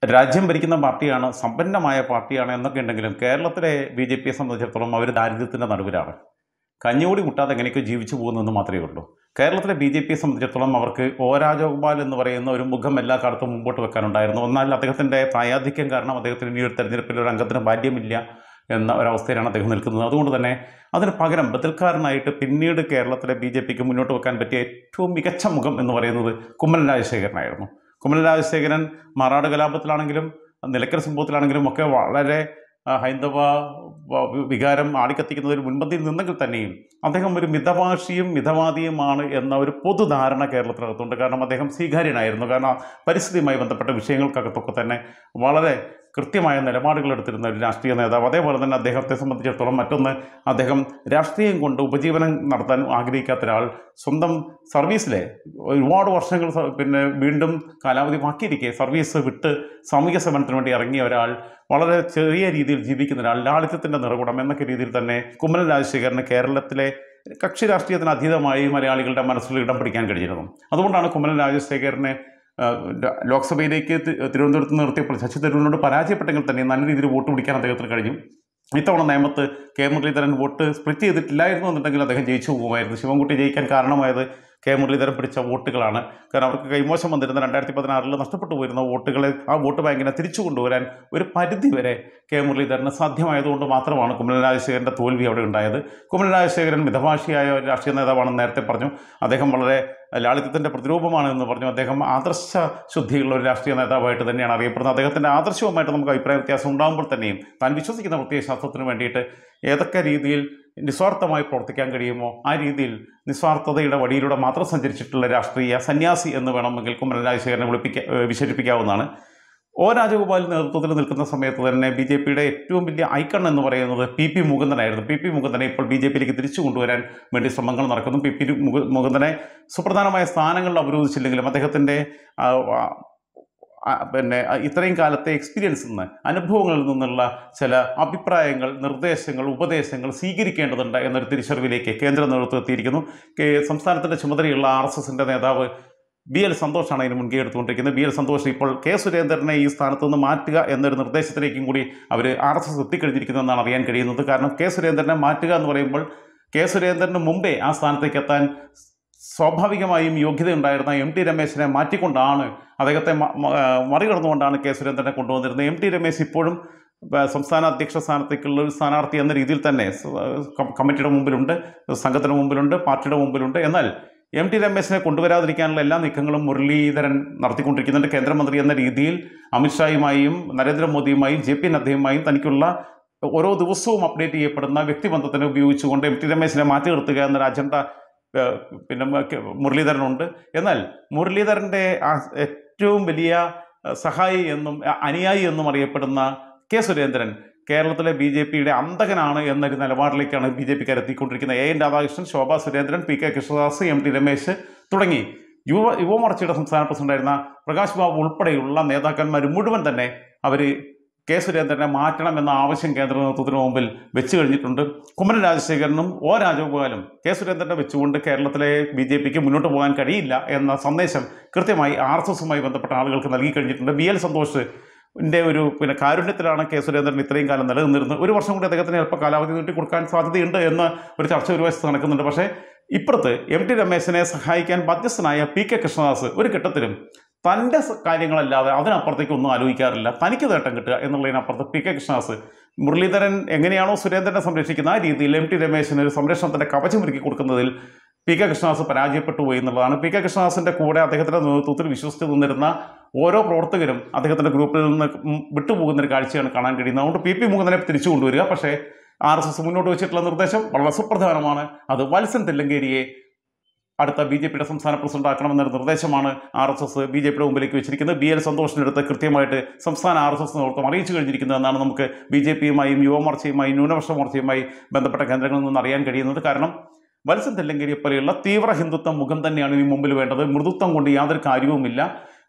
രാജ്യം ഭരിക്കുന്ന പാർട്ടിയാണ്, സമ്പന്നമായ പാർട്ടിയാണ് എന്നൊക്കെ ഉണ്ടെങ്കിലും കേരളത്തിലെ BJPയെ സംബന്ധിച്ചിടത്തോളം അവർ ദാരിദ്ര്യത്തിൻ്റെ നടുവിലാണ്. കഞ്ഞിയോടി മുട്ടാതെ എങ്ങനെയൊക്കെ ജീവിച്ചു പോകുന്നതെന്ന് മാത്രമേ ഉള്ളൂ. കേരളത്തിലെ BJPയെ സംബന്ധിച്ചിടത്തോളം അവർക്ക് രാജഗോപാൽ എന്ന് പറയുന്ന ഒരു മുഖം എല്ലാ കാലത്തും മുമ്പോട്ട് വെക്കാനുണ്ടായിരുന്നു. എന്നാൽ അദ്ദേഹത്തിൻ്റെ പ്രായാധിക്യം കാരണം അദ്ദേഹത്തിന് ഇനി ഒരു തെരഞ്ഞെടുപ്പിൽ ഒരു അംഗത്തിന് ബാല്യമില്ല എന്ന ഒരവസ്ഥയിലാണ് അദ്ദേഹം നിൽക്കുന്നത്. അതുകൊണ്ട് തന്നെ അതിന് പകരം ബദൽക്കാരനായിട്ട് പിന്നീട് കേരളത്തിലെ BJPക്ക് മുന്നോട്ട് വെക്കാൻ പറ്റിയ ഏറ്റവും മികച്ച മുഖം എന്ന് പറയുന്നത് കുമ്മനം രാജശേഖരനായിരുന്നു. കുമ്മനം രാജശേഖരൻ മാറാട് കലാപത്തിലാണെങ്കിലും നിലയ്ക്കൽ സംഭവത്തിലാണെങ്കിലും ഒക്കെ വളരെ ഹൈന്ദവ വികാരം ആളിക്കത്തിക്കുന്നതിൽ മുൻപന്തിയിൽ നിന്നെങ്കിൽ തന്നെയും അദ്ദേഹം ഒരു മിതഭാഷിയും മിതവാദിയുമാണ് എന്ന ഒരു പൊതുധാരണ കേരളത്തിനകത്തുണ്ട്. കാരണം അദ്ദേഹം സ്വീകാര്യനായിരുന്നു. കാരണം പരിസ്ഥിതിയുമായി ബന്ധപ്പെട്ട വിഷയങ്ങൾക്കകത്തൊക്കെ തന്നെ വളരെ കൃത്യമായ നിലപാടുകൾ എടുത്തിരുന്ന ഒരു രാഷ്ട്രീയ നേതാവ്. അതേപോലെ തന്നെ അദ്ദേഹത്തെ സംബന്ധിച്ചിടത്തോളം മറ്റൊന്ന്, അദ്ദേഹം രാഷ്ട്രീയം കൊണ്ട് ഉപജീവനം നടത്താൻ ആഗ്രഹിക്കാത്ത ഒരാൾ, സ്വന്തം സർവീസിലെ ഒരുപാട് വർഷങ്ങൾ വീണ്ടും കാലാവധി ബാക്കിയിരിക്കെ സർവീസ് വിട്ട് സാമൂഹ്യ സേവനത്തിന് വേണ്ടി ഇറങ്ങിയ ഒരാൾ, വളരെ ചെറിയ രീതിയിൽ ജീവിക്കുന്ന ഒരാൾ, ലാളിത്യത്തിൻ്റെ നിറകുടം എന്നൊക്കെ രീതിയിൽ തന്നെ കുമ്മനം രാജശേഖരന് കേരളത്തിലെ കക്ഷി രാഷ്ട്രീയത്തിന് അതീതമായി മലയാളികളുടെ മനസ്സിൽ ഇടം പിടിക്കാൻ കഴിഞ്ഞിരുന്നു. അതുകൊണ്ടാണ് കുമ്മനം രാജശേഖരനെ ലോക്സഭയിലേക്ക് തിരുവനന്തപുരത്ത് നിർത്തിയപ്പോൾ ശശി തരൂരിനോട് പരാജയപ്പെട്ടെങ്കിൽ തന്നെ നല്ല രീതിയിൽ വോട്ട് പിടിക്കാൻ അദ്ദേഹത്തിന് കഴിഞ്ഞു. ഇത്തവണ നേമത്ത് മുരളീധരൻ വോട്ട് സ്പ്ലിറ്റ് ചെയ്തിട്ടില്ലായിരുന്നു എന്നുണ്ടെങ്കിൽ അദ്ദേഹം ജയിച്ചു പോകുമായിരുന്നു. ശിവൻകുട്ടി ജയിക്കാൻ കാരണമായത് മുരളീധരൻ പിടിച്ച വോട്ടുകളാണ്. കാരണം അവർക്ക് കൈമോശം വന്നിരുന്ന 2016 നഷ്ടപ്പെട്ടു പോയിരുന്ന വോട്ടുകളെ, ആ വോട്ട് ബാങ്കിനെ തിരിച്ചു കൊണ്ടുവരാൻ ഒരു പരിധി വരെ മുരളീധരന് സാധ്യമായതുകൊണ്ട് മാത്രമാണ് കുമ്മനം രാജശേഖരൻ്റെ തോൽവി അവിടെ ഉണ്ടായത്. കുമ്മനം രാജശേഖരൻ മിതഭാഷിയായ ഒരു രാഷ്ട്രീയ നേതാവാണെന്ന് നേരത്തെ പറഞ്ഞു. അദ്ദേഹം വളരെ ലാളിത്യത്തിൻ്റെ പ്രതിരൂപമാണ് എന്ന് പറഞ്ഞു. അദ്ദേഹം ആദർശ ശുദ്ധിയുള്ള ഒരു രാഷ്ട്രീയ നേതാവായിട്ട് തന്നെയാണ് അറിയപ്പെടുന്നത്. അദ്ദേഹത്തിൻ്റെ ആദർശവുമായിട്ട് നമുക്ക് അഭിപ്രായ വ്യത്യാസം ഉണ്ടാകുമ്പോൾ തന്നെയും താൻ വിശ്വസിക്കുന്ന പ്രത്യയശാസ്ത്രത്തിന് വേണ്ടിയിട്ട് ഏതൊക്കെ രീതിയിൽ നിസ്വാർത്ഥമായി പ്രവർത്തിക്കാൻ കഴിയുമോ ആ രീതിയിൽ നിസ്വാർത്ഥതയുടെ വഴിയിലൂടെ മാത്രം സഞ്ചരിച്ചിട്ടുള്ള രാഷ്ട്രീയ സന്യാസി എന്ന് വേണമെങ്കിൽ കുമ്മനം രാജശേഖരനെ വിശേഷിപ്പിക്കാവുന്നതാണ്. രാജഗോപാൽ നേതൃത്വത്തിൽ നിൽക്കുന്ന സമയത്ത് തന്നെ BJPയുടെ ഏറ്റവും വലിയ ഐക്കൺ എന്ന് പറയുന്നത് PP മുകുന്ദനായിരുന്നു. PP മുകുന്ദനെ ഇപ്പോൾ BJPയിലേക്ക് തിരിച്ചു കൊണ്ടുവരാൻ വേണ്ടി ശ്രമങ്ങൾ നടക്കുന്നു. PP മുകുന്ദനെ സുപ്രധാനമായ സ്ഥാനങ്ങളിൽ അവരോധിച്ചില്ലെങ്കിലും അദ്ദേഹത്തിൻ്റെ ഇത്രയും കാലത്തെ എക്സ്പീരിയൻസിൽ നിന്ന്, അനുഭവങ്ങളിൽ നിന്നുള്ള ചില അഭിപ്രായങ്ങൾ, നിർദ്ദേശങ്ങൾ, ഉപദേശങ്ങൾ സ്വീകരിക്കേണ്ടതുണ്ട് എന്നൊരു തിരിച്ചറിവിലേക്ക് കേന്ദ്ര നേതൃത്വം എത്തിയിരിക്കുന്നു. സംസ്ഥാനത്തിൻ്റെ ചുമതലയുള്ള RSSൻ്റെ നേതാവ് BL സന്തോഷാണ് അതിന് മുൻകൈ എടുത്തുകൊണ്ടിരിക്കുന്നത്. BL സന്തോഷ് ഇപ്പോൾ സുരേന്ദ്രനെ ഈ സ്ഥാനത്ത് നിന്ന് മാറ്റുക എന്നൊരു നിർദ്ദേശത്തിലേക്കും കൂടി അവർ RSS എത്തിക്കഴിഞ്ഞിരിക്കുന്നതെന്നാണ് അറിയാൻ കഴിയുന്നത്. കാരണം സുരേന്ദ്രനെ മാറ്റുക എന്ന് പറയുമ്പോൾ സുരേന്ദ്രന് മുമ്പേ ആ സ്ഥാനത്തേക്ക് എത്താൻ സ്വാഭാവികമായും യോഗ്യതയുണ്ടായിരുന്ന MT രമേശിനെ മാറ്റിക്കൊണ്ടാണ്, അദ്ദേഹത്തെ മറികടന്നുകൊണ്ടാണ് സുരേന്ദ്രനെ കൊണ്ടുവന്നിരുന്നത്. MT രമേശ് ഇപ്പോഴും സംസ്ഥാന അധ്യക്ഷ സ്ഥാനത്തേക്കുള്ള ഒരു സ്ഥാനാർത്ഥി എന്ന രീതിയിൽ തന്നെ കമ്മിറ്റിയുടെ മുമ്പിലുണ്ട്, സംഘത്തിന് മുമ്പിലുണ്ട്, പാർട്ടിയുടെ മുമ്പിലുണ്ട്. എന്നാൽ MT രമേശിനെ കൊണ്ടുവരാതിരിക്കാനുള്ള എല്ലാ നീക്കങ്ങളും മുരളീധരൻ നടത്തിക്കൊണ്ടിരിക്കുന്നുണ്ട്. കേന്ദ്രമന്ത്രി എന്ന രീതിയിൽ അമിത്ഷായുമായും നരേന്ദ്രമോദിയുമായും JP നദ്ദയുമായും തനിക്കുള്ള ഓരോ ദിവസവും അപ്ഡേറ്റ് ചെയ്യപ്പെടുന്ന വ്യക്തിബന്ധത്തിനെ ഉപയോഗിച്ചുകൊണ്ട് MT രമേശിനെ മാറ്റി നിർത്തുക എന്നൊരു അജണ്ട മുരളീധരനുണ്ട്. എന്നാൽ മുരളീധരൻ്റെ ഏറ്റവും വലിയ സഹായി എന്നും അനുയായി എന്നും അറിയപ്പെടുന്ന സുരേന്ദ്രൻ കേരളത്തിലെ BJPയുടെ അന്തകനാണ് എന്നൊരു നിലപാടിലേക്കാണ് BJPക്കാർ എത്തിക്കൊണ്ടിരിക്കുന്നത്. AN Radhakrishnan, Shobha Surendran, PK Krishnadas, MT Ramesh തുടങ്ങി യുവമോർച്ചയുടെ സംസ്ഥാന പ്രസിഡന്റായിരുന്ന പ്രകാശ് ബാബു ഉൾപ്പെടെയുള്ള നേതാക്കന്മാർ മുഴുവൻ തന്നെ അവർ സുരേന്ദ്രനെ മാറ്റണമെന്ന ആവശ്യം കേന്ദ്ര നേതൃത്വത്തിന് മുമ്പിൽ വെച്ച് കഴിഞ്ഞിട്ടുണ്ട്. കുമ്മനം രാജശേഖരനും രാജഗോപാലും സുരേന്ദ്രനെ വെച്ചുകൊണ്ട് കേരളത്തിലെ BJPക്ക് മുന്നോട്ട് പോകാൻ കഴിയില്ല എന്ന സന്ദേശം കൃത്യമായി RSSുമായി ബന്ധപ്പെട്ട ആളുകൾക്ക് നൽകി കഴിഞ്ഞിട്ടുണ്ട്. BL സന്തോഷിൻ്റെ ഒരു കാരുണ്യത്തിലാണ് സുരേന്ദ്രൻ ഇത്രയും കാലം നിലനിന്നിരുന്നത്. ഒരു വർഷം കൂടി അദ്ദേഹത്തിന് ചിലപ്പോൾ കാലാവധി നീട്ടി കൊടുക്കാൻ സാധ്യതയുണ്ട് എന്ന ഒരു ചർച്ച ഒരു വശത്ത് നടക്കുന്നുണ്ട്. പക്ഷേ ഇപ്പുറത്ത് MT രമേശിനെ സഹായിക്കാൻ ബാധ്യസ്ഥനായ PK കൃഷ്ണദാസ് ഒരു ഘട്ടത്തിലും തൻ്റെ കാര്യങ്ങളല്ലാതെ അതിനപ്പുറത്തേക്ക് ഒന്നും ആലോചിക്കാറില്ല. തനിക്ക് നേട്ടം കിട്ടുക എന്നുള്ളതിനപ്പുറത്ത് PK കൃഷ്ണദാസ് മുരളീധരൻ എങ്ങനെയാണോ സുരേന്ദ്രനെ സംരക്ഷിക്കുന്ന ആ രീതിയിൽ MT രമേശിന് ഒരു സംരക്ഷണത്തിൻ്റെ കവചമൊരുക്കി കൊടുക്കുന്നതിൽ PK കൃഷ്ണദാസ് പരാജയപ്പെട്ടു പോയി എന്നുള്ളതാണ്. PK കൃഷ്ണദാസിൻ്റെ കൂടെ അദ്ദേഹത്തിൻ്റെ നേതൃത്വത്തിൽ വിശ്വസിച്ച് നിന്നിരുന്ന ഓരോ പ്രവർത്തകരും അദ്ദേഹത്തിൻ്റെ ഗ്രൂപ്പിൽ നിന്ന് വിട്ടുപോകുന്നൊരു കാഴ്ചയാണ് കാണാൻ കഴിയുന്നത്. അതുകൊണ്ട് PP മുകുന്ദനെ തിരിച്ചു കൊണ്ടുവരിക. പക്ഷേ RSS മുന്നോട്ട് വെച്ചിട്ടുള്ള നിർദ്ദേശം വളരെ സുപ്രധാനമാണ്. അത് വത്സൻ തില്ലങ്കേരിയെ അടുത്ത BJPയുടെ സംസ്ഥാന പ്രസിഡന്റ് ആക്കണമെന്നൊരു നിർദ്ദേശമാണ് RSS BJPയുടെ മുമ്പിലേക്ക് വെച്ചിരിക്കുന്നത്. BL സന്തോഷിനടുത്ത് കൃത്യമായിട്ട് സംസ്ഥാന RSS നേതൃത്വം അറിയിച്ചു കഴിഞ്ഞിരിക്കുന്നതെന്നാണ് നമുക്ക് BJPയുമായും യുവമോർച്ചയുമായും ന്യൂനപക്ഷ മോർച്ചയുമായി ബന്ധപ്പെട്ട കേന്ദ്രങ്ങളിൽ നിന്ന് അറിയാൻ കഴിയുന്നത്. കാരണം വത്സൻ തില്ലങ്കേരിയെ പോലെയുള്ള തീവ്ര ഹിന്ദുത്വ മുഖം തന്നെയാണ് ഇനി മുമ്പിൽ വേണ്ടത്. മൃദുത്വം കൊണ്ട് യാതൊരു കാര്യവുമില്ല.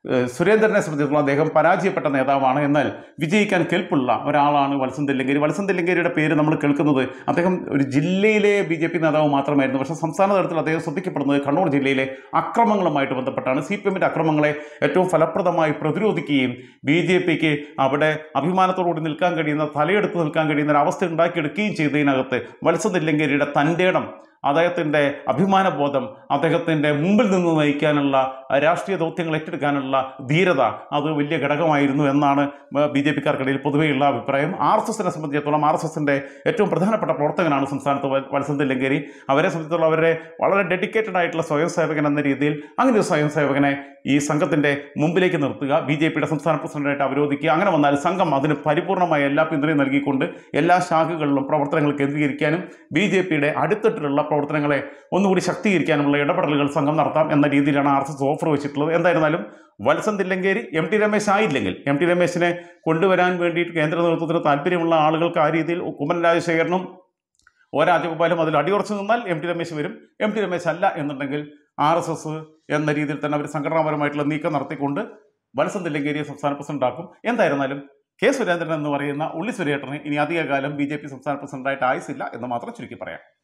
സുരേന്ദ്രനെ സംബന്ധിച്ചിടത്തോളം അദ്ദേഹം പരാജയപ്പെട്ട നേതാവാണ്. എന്നാൽ വിജയിക്കാൻ കെൽപ്പുള്ള ഒരാളാണ് വത്സൻ തില്ലങ്കേരി. വത്സൻ തില്ലങ്കേരിയുടെ പേര് നമ്മൾ കേൾക്കുന്നത് അദ്ദേഹം ഒരു ജില്ലയിലെ BJP നേതാവ് മാത്രമായിരുന്നു. പക്ഷേ സംസ്ഥാന തലത്തിൽ അദ്ദേഹം ശ്രദ്ധിക്കപ്പെടുന്നത് കണ്ണൂർ ജില്ലയിലെ അക്രമങ്ങളുമായിട്ട് ബന്ധപ്പെട്ടാണ്. CPMന്റെ അക്രമങ്ങളെ ഏറ്റവും ഫലപ്രദമായി പ്രതിരോധിക്കുകയും BJPക്ക് അവിടെ അഭിമാനത്തോടുകൂടി നിൽക്കാൻ കഴിയുന്ന, തലയെടുത്ത് നിൽക്കാൻ കഴിയുന്ന ഒരു അവസ്ഥ ഉണ്ടാക്കിയെടുക്കുകയും ചെയ്തതിനകത്ത് വത്സൻ തില്ലങ്കേരിയുടെ തൻ്റെ ഇടം, അദ്ദേഹത്തിൻ്റെ അഭിമാനബോധം, അദ്ദേഹത്തിൻ്റെ മുമ്പിൽ നിന്ന് നയിക്കാനുള്ള രാഷ്ട്രീയ ദൗത്യങ്ങൾ ഏറ്റെടുക്കാനുള്ള ധീരത അത് വലിയ ഘടകമായിരുന്നു എന്നാണ് BJPക്കാർക്കിടയിൽ പൊതുവെയുള്ള അഭിപ്രായം. RSSനെ സംബന്ധിച്ചിടത്തോളം RSSൻ്റെ ഏറ്റവും പ്രധാനപ്പെട്ട പ്രവർത്തകനാണ് സംസ്ഥാനത്ത് വത്സൻ തില്ലങ്കേരി. അവരെ സംബന്ധിച്ചിടത്തോളം അവരെ വളരെ ഡെഡിക്കേറ്റഡ് ആയിട്ടുള്ള സ്വയം സേവകൻ എന്ന രീതിയിൽ അങ്ങനെ ഒരു സ്വയം സേവകനെ ഈ സംഘത്തിൻ്റെ മുമ്പിലേക്ക് നിർത്തുക, BJPയുടെ സംസ്ഥാന പ്രസിഡന്റായിട്ട് അവരോധിക്കുക. അങ്ങനെ വന്നാൽ സംഘം അതിന് പരിപൂർണമായ എല്ലാ പിന്തുണയും നൽകിക്കൊണ്ട് എല്ലാ ശാഖകളിലും പ്രവർത്തനങ്ങൾ കേന്ദ്രീകരിക്കാനും BJPയുടെ അടിത്തട്ടിലുള്ള പ്രവർത്തനങ്ങളെ ഒന്നുകൂടി ശക്തീകരിക്കാനുള്ള ഇടപെടലുകൾ സംഘം നടത്താം എന്ന രീതിയിലാണ് RSS ഓഫർ വെച്ചിട്ടുള്ളത്. എന്തായിരുന്നാലും വത്സൻ തില്ലങ്കേരി MT രമേശ് ആയില്ലെങ്കിൽ MT രമേശിനെ കൊണ്ടുവരാൻ വേണ്ടിയിട്ട് കേന്ദ്ര നേതൃത്വത്തിന് താല്പര്യമുള്ള ആളുകൾക്ക് ആ രീതിയിൽ കുമ്മനം രാജശേഖരനും രാജഗോപാലും അതിൽ അടിയുറച്ചു നിന്നാൽ MT രമേശ് വരും. MT രമേശ് അല്ല എന്നുണ്ടെങ്കിൽ RSS എന്ന രീതിയിൽ തന്നെ അവർ സംഘടനാപരമായിട്ടുള്ള നീക്കം നടത്തിക്കൊണ്ട് വത്സൻ തില്ലങ്കേരിയെ സംസ്ഥാന പ്രസിഡന്റാക്കും. എന്തായിരുന്നാലും കെ സുരേന്ദ്രൻ എന്ന് പറയുന്ന ഉള്ളി സുരേട്ടന് ഇനി അധികകാലം BJP സംസ്ഥാന പ്രസിഡന്റായിട്ട് ആയുസില്ല എന്ന് മാത്രം ചുരുക്കി പറയാം.